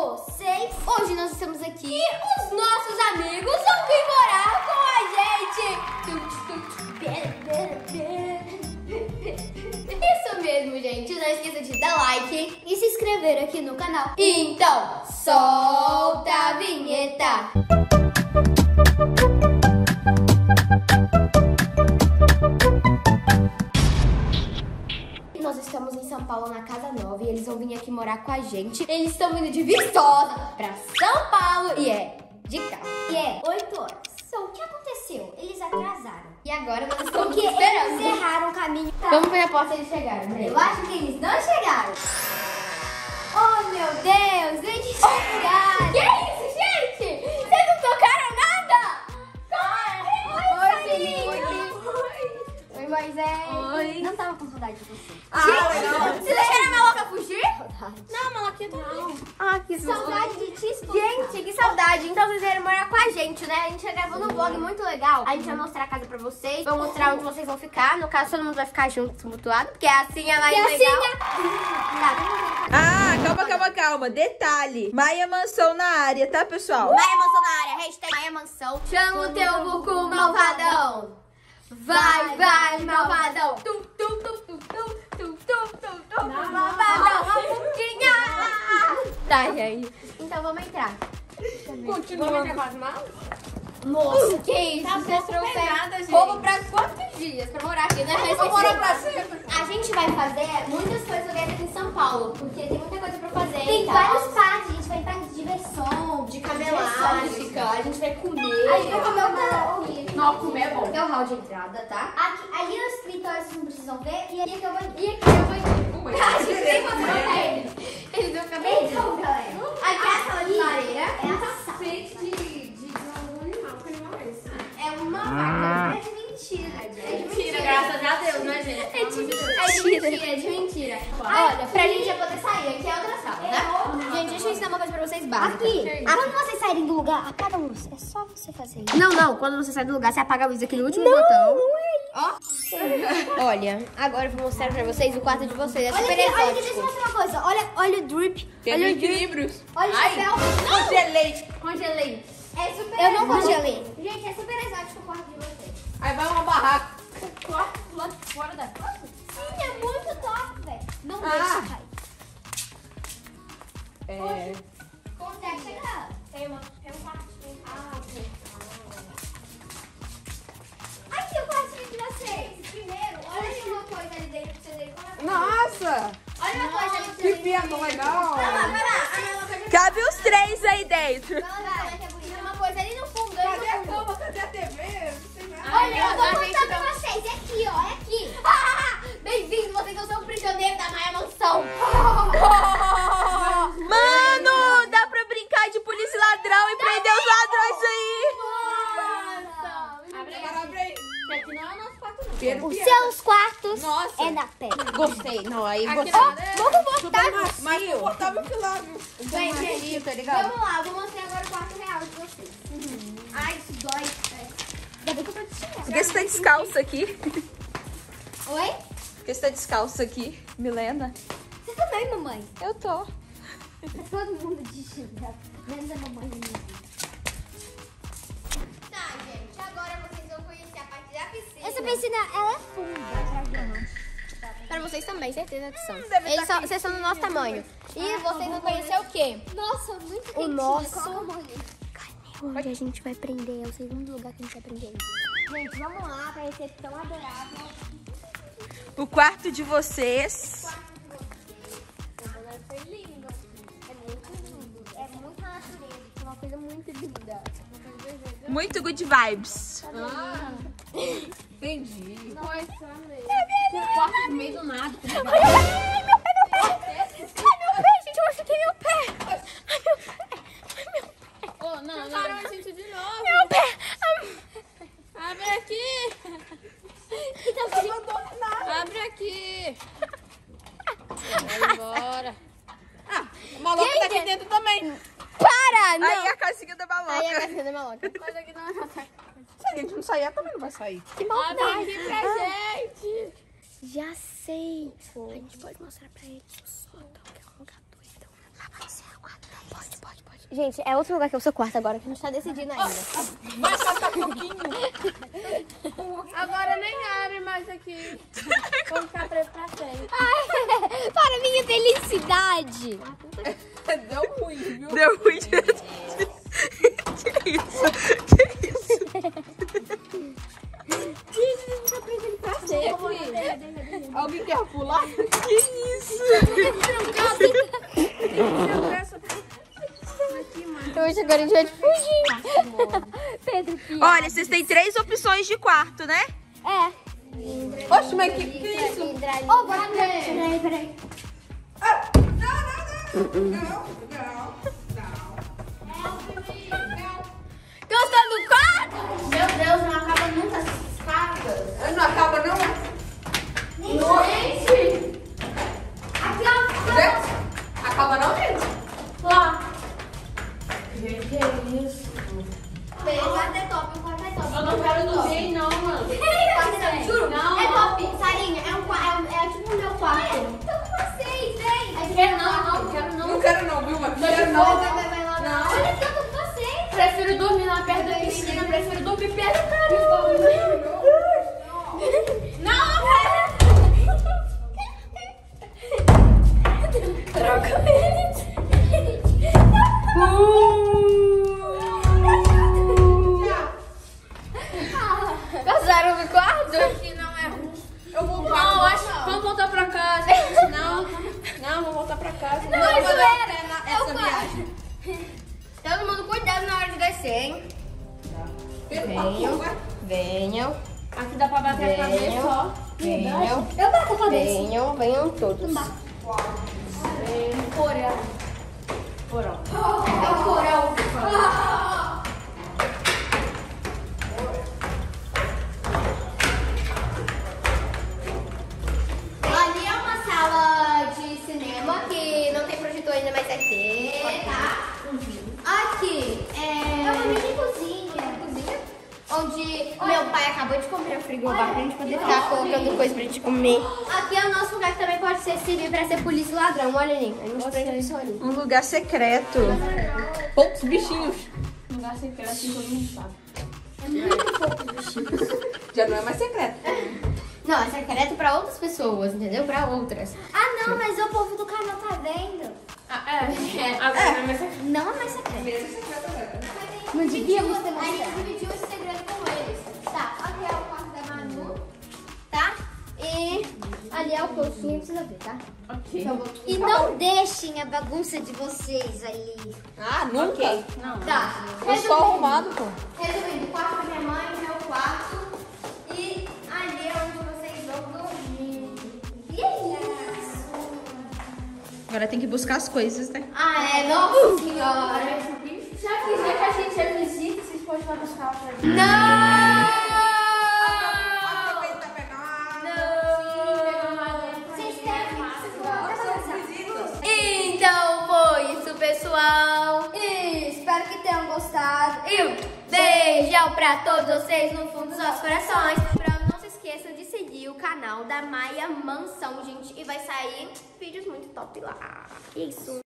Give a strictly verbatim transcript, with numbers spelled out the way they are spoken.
vocês. Hoje nós estamos aqui e os nossos amigos vão vir morar com a gente. Isso mesmo, gente. Não esqueça de dar like e se inscrever aqui no canal. Então, solta a vinheta. Nós estamos em São Paulo, na Casa Nova, e eles vão vir aqui morar com a gente. Eles estão vindo de Viçosa pra São Paulo e é de carro. E é oito horas. Então, o que aconteceu? Eles atrasaram. E agora nós estamos Porque esperando. Eles erraram o caminho. Tá. Vamos ver a porta eles chegaram. Né? Eu acho que eles não chegaram. Oh, meu Deus, eles chegaram. Oh, que isso, gente? Vocês não tocaram nada? Oi, Felipe. Oi, Moisés. Oi. Não tava com saudade de você. Ah, gente, legal. Vocês deixaram a Maloca fugir? Saudade. Não, a Maloquinha não. Ah, que saudade de te escutar. Gente, que saudade. Então vocês vieram morar com a gente, né? A gente já gravou um vlog muito legal. A gente vai mostrar a casa pra vocês. Vou mostrar onde vocês vão ficar. No caso, todo mundo vai ficar junto, tumultuado. Porque assim é mais legal. Assim é... Ah, calma, calma, calma. Detalhe. Maia Mansão na área, tá, pessoal? Maia Mansão na área. Hashtag Maia Mansão. Chama o teu bucu malvadão. Vai, vai, malvadão. Tum, tum, tum, tum, tum, tum, tum, tum, tum, malvadão. A buquinha. Tá, gente. Então vamos entrar. Continua. Vamos entrar com as malas? Nossa, que isso? Tá Vocês trouxeram roubo pra quantos dias pra morar aqui, né? Eu vou morar pra sempre. A gente vai fazer muitas coisas legais aqui em São Paulo, porque tem muita coisa pra fazer. Tem tá? vários parques, a gente vai em parque de diversão, De cama elástica, a gente vai comer. A gente vai comer o carro. Não, comer é bom. Tem o hall de entrada, tá? Aqui, ali no escritório vocês não precisam ver. E aqui eu vou. E aqui eu vou... A gente tem que mostrar eles. Eles vão ficar bem. Então, galera. Aqui é a sala de lareira. É a sala. Frente de... É uma vaca. É de mentira. É de mentira. Graças a Deus, né, gente? É de mentira. É de mentira, é de mentira. Olha, pra gente já poder sair, aqui é outra sala, tá? Gente, deixa eu ensinar uma coisa pra vocês básicas. Aqui, quando vocês saírem do lugar, apaga a luz. É só você fazer isso. Não, não, quando você sai do lugar, você apaga a luz aqui no último botão. Ó. Olha, agora eu vou mostrar pra vocês o quarto de vocês. É Olha super aqui, olha aqui, deixa eu exótico. mostrar uma coisa. Olha, olha o drip. Tem Olha o drip. equilíbrios. Olha o Ai, chapéu. congelei. Congelei. É super Eu não exótico. congelei. Gente, é super exótico o quarto de vocês. Aí vai uma barraca. Lá fora da casa. Sim, é muito top, velho. Não Ah. deixa cair. É. Consegue chegar. Tem uma, tem um quartinho. Ah, ok. Aqui o quartinho de vocês. Primeiro, olha aqui uma coisa ali dentro pra vocês verem como é. Nossa! Olha uma coisa ali pra Que vocês verem. piano legal. Vai lá, vai lá. A minha coisa Cabe os três aí dentro. vai lá, vai lá, que é bonito. Tem uma coisa ali no fundo. Cadê ali a no fundo. cama? Cadê a T V? Não sei nada. Olha, eu vou a gente mostrar pra não- vocês. É aqui, ó. É aqui. Ah, bem-vindo, vocês não são prisioneiros da Maia Mansão. Mano, dá pra brincar de polícia e ladrão e prender os ladrões aí. Abre aí. Agora abre aí. Aqui não é o nosso quarto, não. Os seus quartos Nossa. é da pedra. Gostei. Não, aí Aqui você... não, né? Vamos botar. Mas eu botava que lá. Bem, gente, tá ligado? vamos lá, eu vou mostrar agora o quarto real de vocês. Ai, isso dói. Ainda bem que eu tô de chinelo. Por que você tá descalço aqui? Oi? Por que você tá descalço aqui, Milena? Você também, mamãe. Eu tô. Tá todo mundo de chinelo. Menos a mamãe e minha. Tá, gente, agora vocês vão conhecer a parte da piscina. Essa piscina, ela é funda. Pra vocês também, certeza que são. deve Eles tá são, aqui. vocês são do nosso tamanho. E vocês vão conhecer o quê? Nossa, muito O quentinho. nosso- Coloca a mão ali. Onde a gente vai prender, é o segundo lugar que a gente vai prender. Gente, vamos lá pra recepção adorável. O quarto de vocês. Foi lindo. É muito lindo. É muita natureza. É uma coisa muito linda. Muito good vibes. Entendi. Nossa, amei. O quarto no meio do nada. Ai, meu pé, gente, eu machuquei meu pé. Ai, meu pé. Ai, meu pé. Oh, não, não. Parou a gente de novo. Meu pé. Abre aqui. Abre aqui. Vai embora. O maluco tá aqui dentro também. Para, não. Aí a casinha da maloca. Aí a casinha da maloca. Mas aqui não é nossa. Se a gente não sair, ela também não vai sair. Abre aqui pra gente. Já sei. A gente pode mostrar pra eles o sótão, que é um lugar doido. Lá vai ser a guarda. Pode, pode. Gente, é outro lugar que é o seu quarto agora, que não está decidindo ainda. Vai saltar um pouquinho. Agora nem abre mais aqui. Vou ficar preso pra sempre. Ai, para minha felicidade. Deu ruim, viu? Deu ruim. Que isso? Que isso? Alguém quer pular? Que isso? Hoje agora a gente vai fugir. Pedro, piada. Olha, vocês têm três opções de quarto, né? É. Oxe, mas que, que é isso? Ô, bora ver. Peraí, peraí. Gostou do quarto? Meu Deus, não acaba nunca essas cartas. Não acaba, não? Gente! Aqui, ó. Gente, acaba não, gente? Lá. Gente, que é isso? O quarto é top, o quarto é top. Eu não quero dormir, não, mano. O quarto é top, juro. Não. É top, Sarinha, é, um, qua- é, é tipo o meu quarto. Então vocês, vem. Quero não, não, quero não. Não quero não, viu, mano? Vai, Quero vai, não. vai, vai lá. Não. Olha aqui, eu tô com vocês. Prefiro dormir lá perto da piscina, prefiro dormir perto do caramba. Não, cara. Troca eles. Gostaram do quarto? Aqui não é ruim. Eu vou Não, acho. Vamos voltar pra casa. Não, não, vamos voltar pra casa. Não, Não, isso valeu a era. pena É essa o viagem. Todo mundo cuidado na hora de descer, hein? Venham, venham, Aqui dá pra bater a cabeça, venham, ó. venham, Eu bato a cabeça. venham, venham todos. Porão. Porão. É o porão. Ali é uma sala de cinema que não tem projetor ainda, mas vai ter, tá? Aqui é... É uma mini cozinha. Cozinha? Onde meu pai acabou de comprar o frigobar pra gente poder ficar colocando coisa pra gente comer. Aqui é o nosso lugar que também pode ser servir pra ser polícia e ladrão. Olha ali, a gente prende isso ali. Um lugar secreto. Poucos bichinhos. Lugar secreto que todo mundo sabe. Já não é mais secreto. Não, é secreto pra outras pessoas, entendeu? Pra outras. Ah, não, mas o povo do canal tá vendo. Ah, é. é. Agora não é mais secreto. Não é mais secreto. Mesmo secreto agora. Não devíamos ter mostrado. A gente dividiu esse segredo com eles. Tá, aqui é o quarto da Manu, tá? E ali é o coxinha, precisa ver, tá? Ok. E não deixem a bagunça de vocês ali. Ah, nunca? Não. Tá, Eu sou arrumado, pô. resumindo, o quarto da minha mãe, meu quarto. E ali é onde vocês vão dormir. E é isso. Agora tem que buscar as coisas, né? Ah, é? Nossa senhora. Já que, já que a gente é visita, vocês podem lá buscar ela pra gente. Não! Aproveita pra pegar. Vocês devem visitas. Então foi isso, pessoal. E espero que tenham gostado. E um beijão pra todos vocês no fundo dos nossos corações. Pra não se esqueçam de seguir o canal da Maia Mansão, gente. E vai sair vídeos muito top lá. Isso.